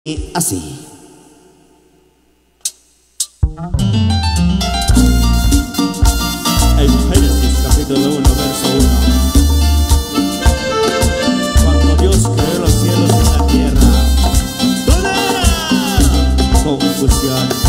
Y así. En Génesis capítulo 1, verso 1. Cuando Dios creó los cielos y la tierra, todo era confusión.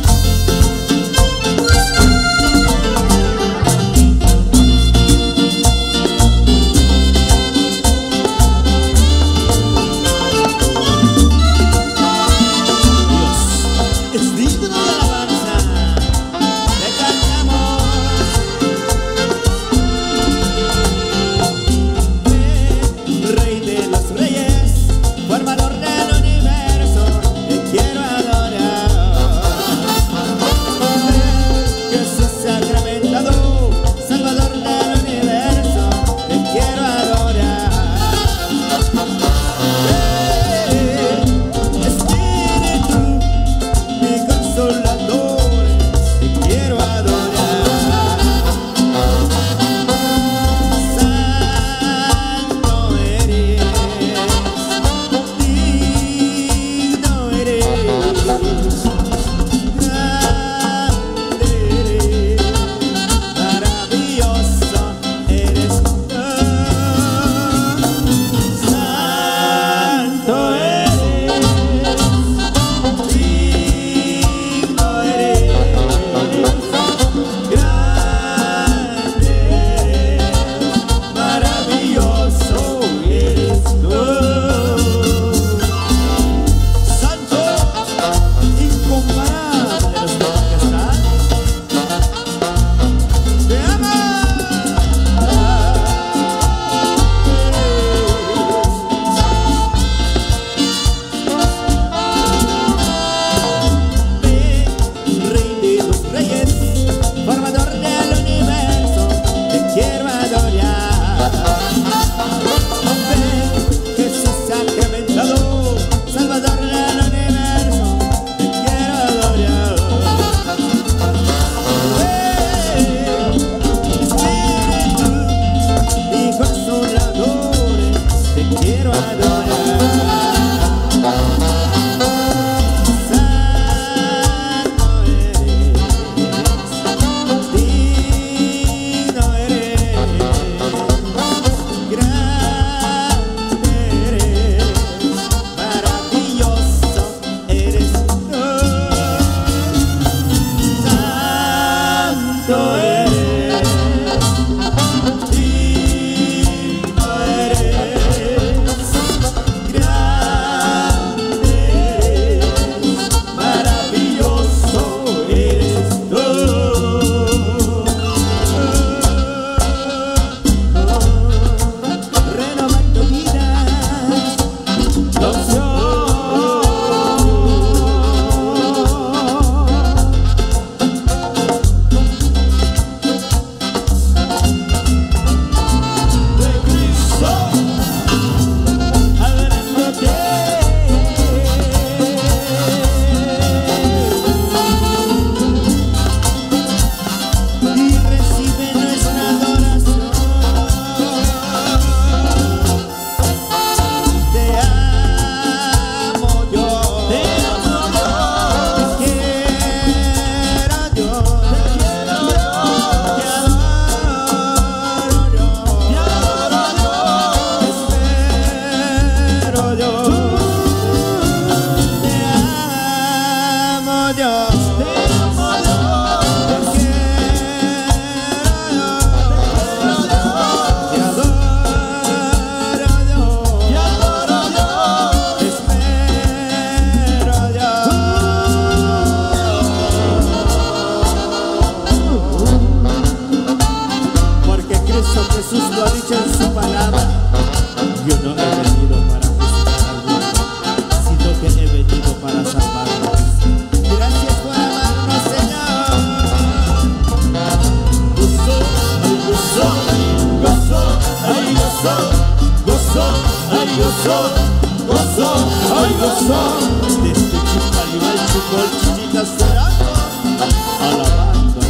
Jesús lo ha dicho en su palabra: yo no he venido para juzgar al mundo, sino que he venido para salvarlos. Gracias por amarnos, Señor. Gozo, ay gozo, gozo, ay gozo, gozo, ay gozo, gozo, ay gozo. Desde Chucalimal, Chucol, Chichitas, Durango, alabando.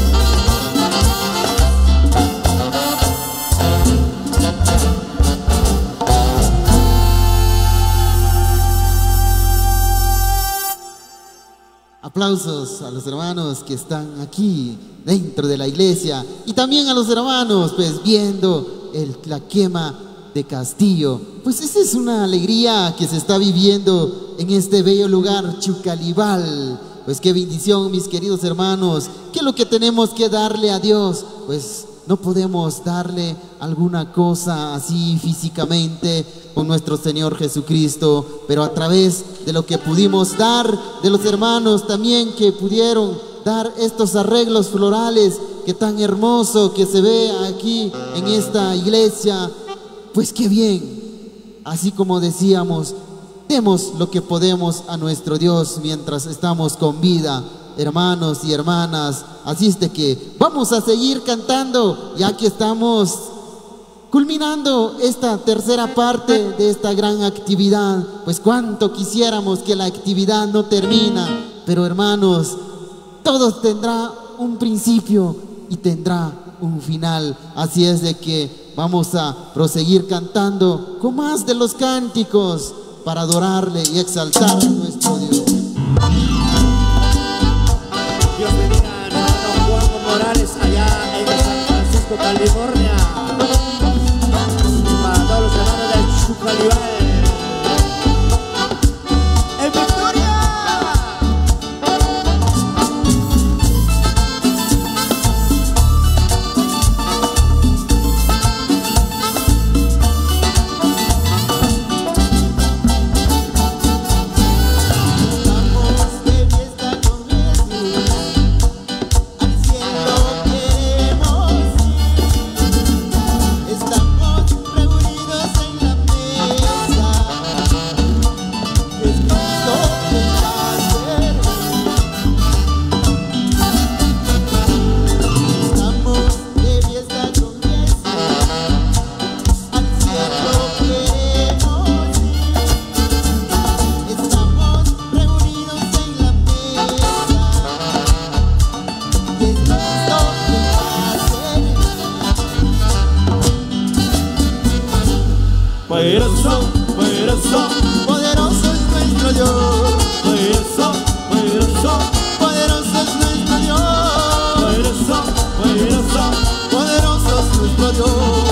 Aplausos a los hermanos que están aquí dentro de la iglesia y también a los hermanos pues viendo la quema de Castillo. Pues esa es una alegría que se está viviendo en este bello lugar, Chucalibal. Pues qué bendición, mis queridos hermanos. ¿Qué es lo que tenemos que darle a Dios? Pues no podemos darle alguna cosa así físicamente con nuestro Señor Jesucristo, pero a través de lo que pudimos dar, de los hermanos también que pudieron dar estos arreglos florales, que tan hermoso que se ve aquí en esta iglesia, pues qué bien. Así como decíamos, demos lo que podemos a nuestro Dios mientras estamos con vida, hermanos y hermanas. Así es de que vamos a seguir cantando, ya que estamos culminando esta tercera parte de esta gran actividad. Pues cuánto quisiéramos que la actividad no termina, pero hermanos, todo tendrá un principio y tendrá un final. Así es de que vamos a proseguir cantando con más de los cánticos para adorarle y exaltar a nuestro Dios. Dios bendiga a hermano Juan Morales allá en San Francisco, California. Para todos los hermanos de Chucalibal. ¡En victoria! Poderoso es nuestro Dios. Poderoso es nuestro Dios. Poderoso es nuestro Dios.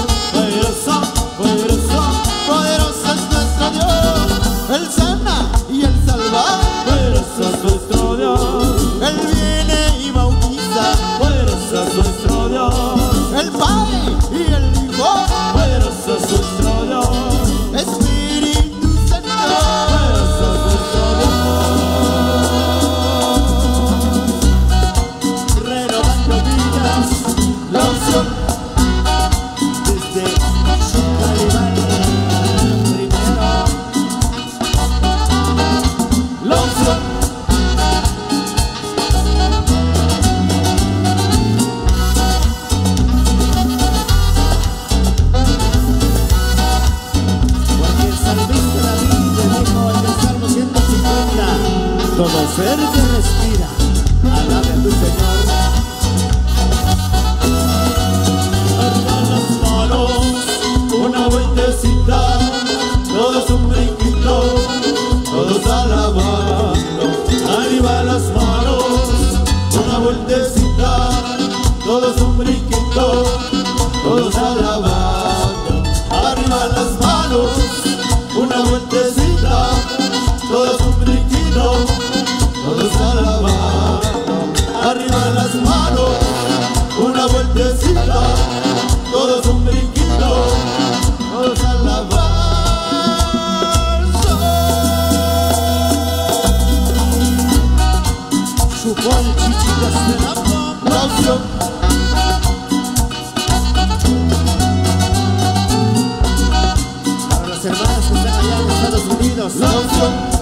Poderoso es nuestro Dios. Él sana y Él salva. Poderoso es nuestro Dios. Él viene y bautiza. Poderoso es nuestro Dios. El Padre y el Hijo. Poderoso es nuestro Dios. Espíritu Santo. Poderoso es nuestro Dios. Renovando vidas, La unción. desde Chucalibal primero. La unción. Porque el salmista David le dijo en el Salmo 150: todo ser que respira, alabe a tu Señor. Arriba las manos, una vueltecita, todos un brinquito, todos alabando. Arriba las manos, una vueltecita, todos un brinquito, todos alabando. Arriba las manos, una vueltecita, todos un brinquito, todos alabando. Arriba las manos, una vueltecita, todos un brinquito, todos alabando. Chupó el chichito esperando. La unción. Para las hermanas que están allá en Estados Unidos. La unción.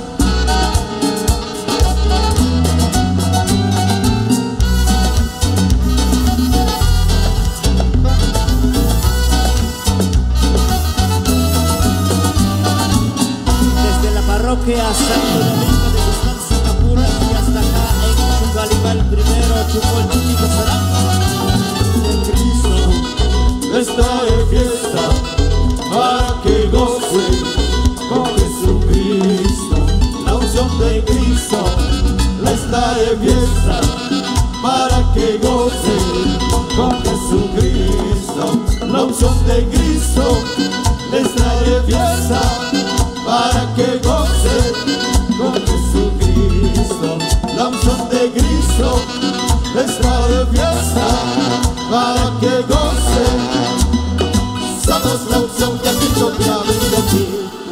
Desde la parroquia Santo Domingo de Guzmán, Singapur, y hasta acá en Chucalibal primero, chupó el chichito esperando. En Cristo está en fiesta, para que goce con Jesucristo. La unción de Cristo la está de de fiesta para que goce con Jesucristo. La unción de Cristo les trae fiesta para que goce con Jesucristo. La unción de Cristo les trae fiesta para que goce. Somos la unción de Cristo que ha venido aquí.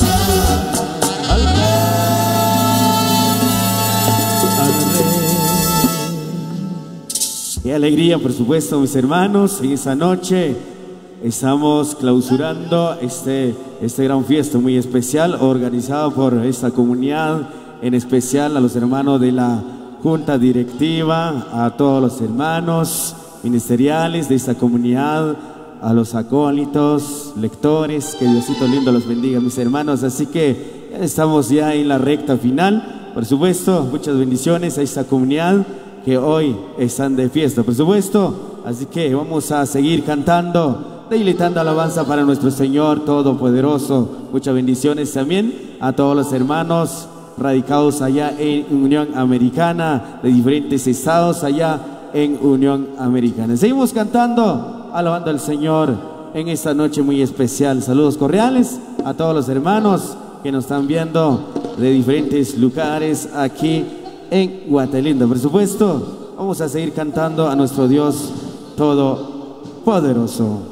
Qué alegría, por supuesto, mis hermanos. En esta noche estamos clausurando este gran fiesta muy especial organizado por esta comunidad, en especial a los hermanos de la Junta Directiva, a todos los hermanos ministeriales de esta comunidad, a los acólitos, lectores. Que Diosito lindo los bendiga, mis hermanos. Así que estamos ya en la recta final. Por supuesto, muchas bendiciones a esta comunidad que hoy están de fiesta, por supuesto. Así que vamos a seguir cantando, deilitando alabanza para nuestro Señor Todopoderoso. Muchas bendiciones también a todos los hermanos radicados allá en Unión Americana, de diferentes estados allá en Unión Americana. Seguimos cantando, alabando al Señor en esta noche muy especial. Saludos cordiales a todos los hermanos que nos están viendo de diferentes lugares aquí en Guatelinda. Por supuesto, vamos a seguir cantando a nuestro Dios Todopoderoso.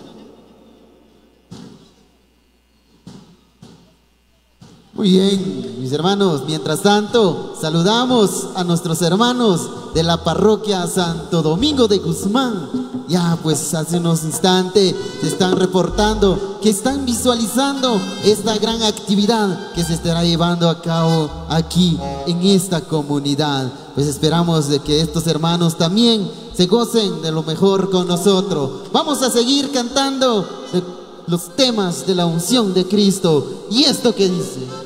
Muy bien, mis hermanos, mientras tanto, saludamos a nuestros hermanos de la parroquia Santo Domingo de Guzmán. Ya pues hace unos instantes se están reportando que están visualizando esta gran actividad que se estará llevando a cabo aquí en esta comunidad. Pues esperamos de que estos hermanos también se gocen de lo mejor con nosotros. Vamos a seguir cantando los temas de la unción de Cristo. ¿Y esto qué dice?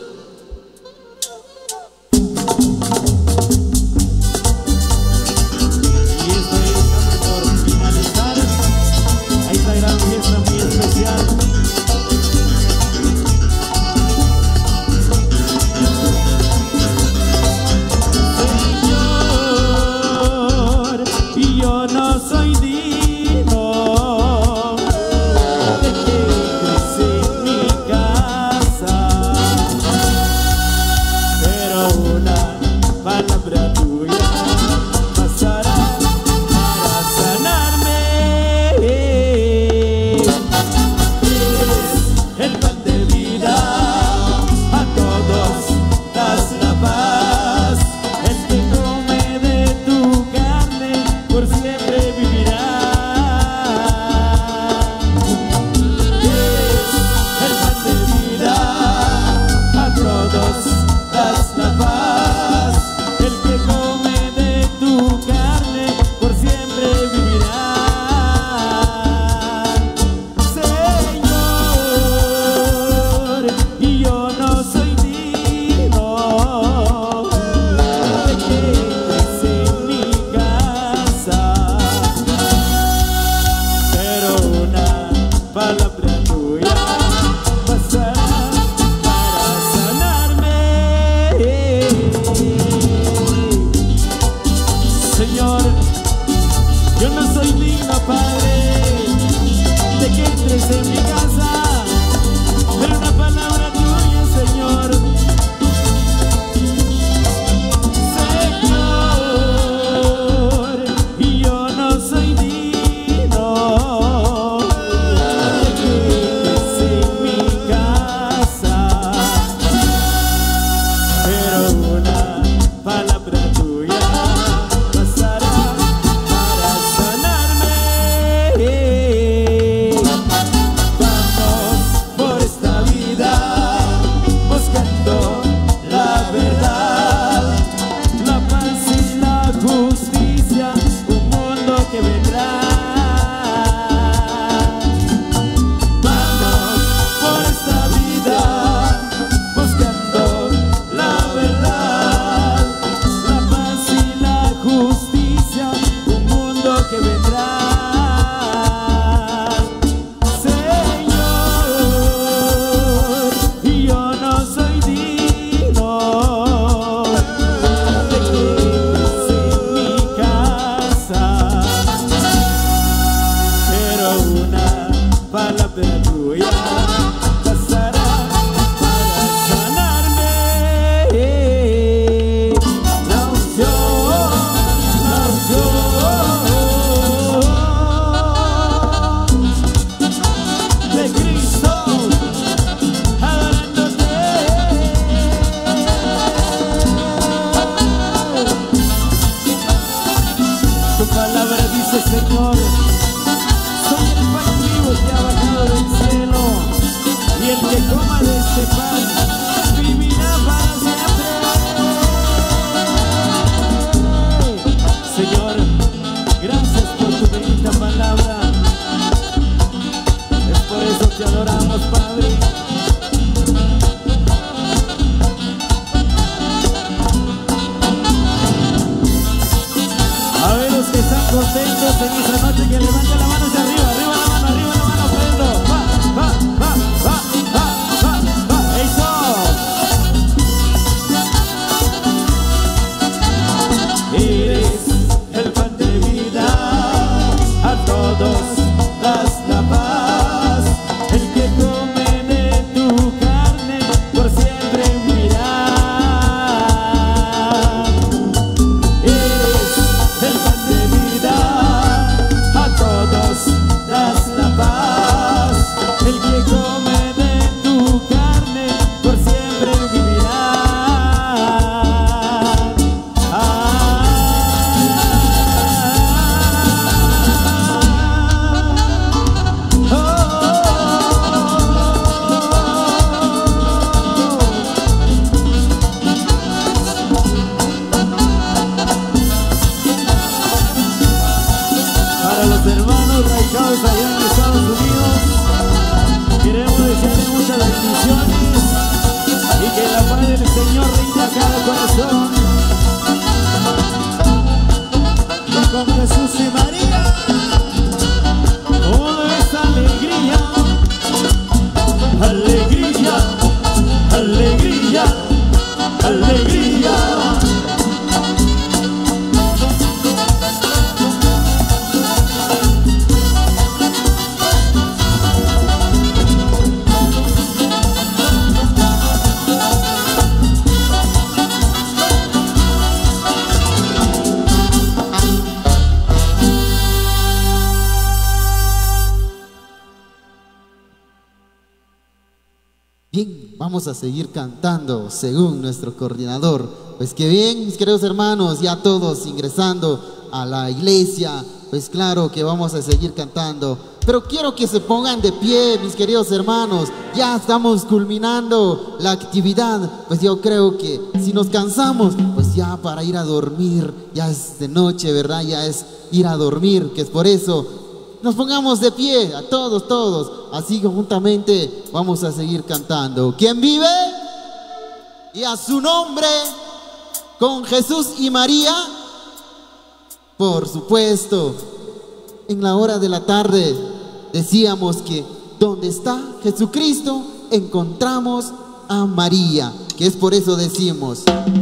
contentos en esta noche, que levante la mano hacia arriba, arriba la mano, Pedro. Va, va, va, va, va, va, va, eso. Eres el pan de vida, a todos das la paz, el que come de tu carne por siempre vivirá. Eres el pan de vida, a todos das la paz, el que come de tu carne por siempre vivirá. Para los hermanos radicados allá en Estados Unidos, queremos desearles muchas bendiciones y que la paz del Señor reine a cada corazón. Y con Jesús y María, todo es alegría, alegría, alegría, alegría. Bien, vamos a seguir cantando según nuestro coordinador. Pues que bien, mis queridos hermanos, ya todos ingresando a la iglesia, pues claro que vamos a seguir cantando. Pero quiero que se pongan de pie, mis queridos hermanos. Ya estamos culminando la actividad. Pues yo creo que si nos cansamos, pues ya para ir a dormir, ya es de noche, ¿verdad? Ya es ir a dormir, que es por eso. Nos pongamos de pie, a todos, todos. Así conjuntamente vamos a seguir cantando. ¿Quién vive? Y a su nombre, con Jesús y María. Por supuesto, en la hora de la tarde decíamos que donde está Jesucristo encontramos a María, que es por eso decimos: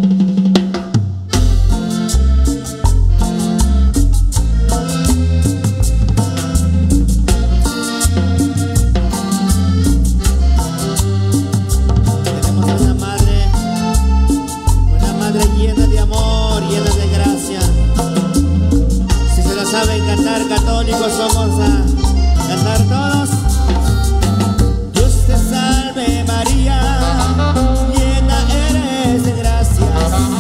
saben cantar católicos, vamos a cantar todos. Dios te salve María, llena eres de gracia.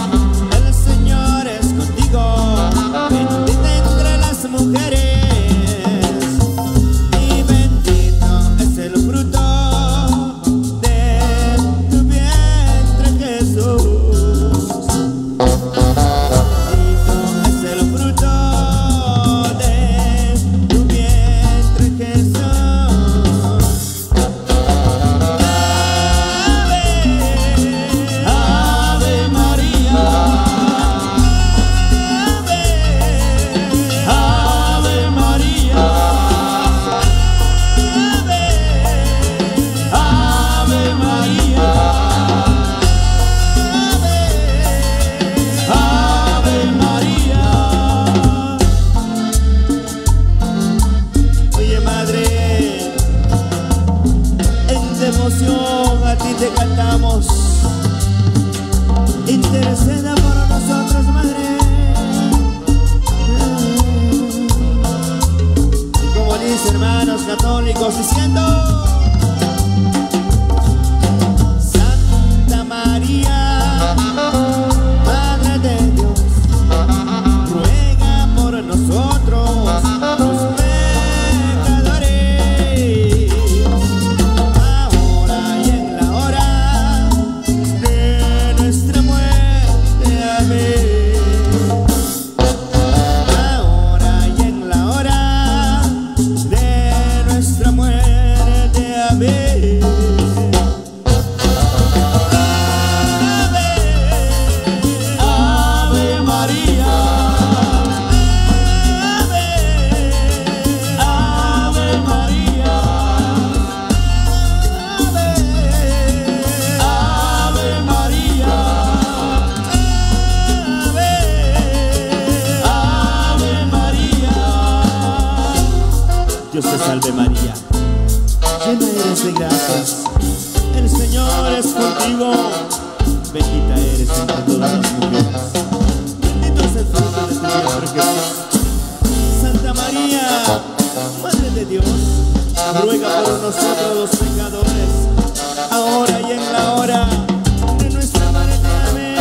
salve María, llena eres de gracias, el Señor es contigo, bendita eres entre todas las mujeres, bendito es el fruto de tu vientre Jesús. Santa María, Madre de Dios, ruega por nosotros los pecadores, ahora y en la hora de nuestra muerte. Amén.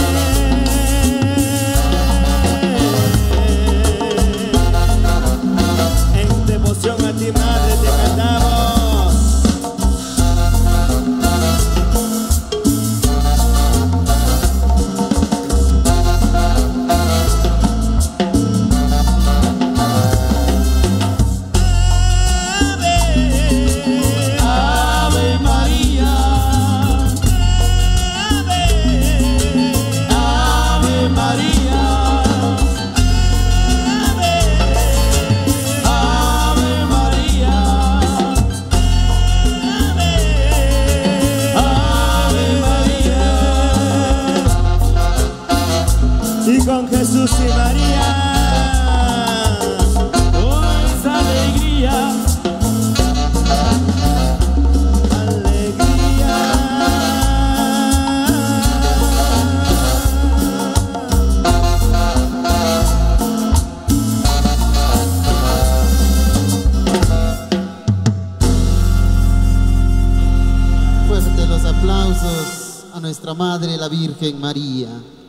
En devoción a ti, Madre, te cantamos. Con Jesús y María, es alegría, alegría. Fuerte los aplausos a nuestra Madre, la Virgen María.